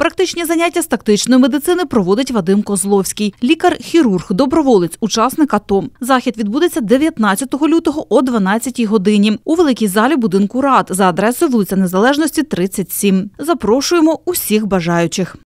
Практичні заняття з тактичної медицини проводить Вадим Козловський. Лікар-хірург, доброволець, учасник АТО. Захід відбудеться 19 лютого о 12 годині у великій залі будинку РАД за адресою вулиця Незалежності, 37. Запрошуємо усіх бажаючих.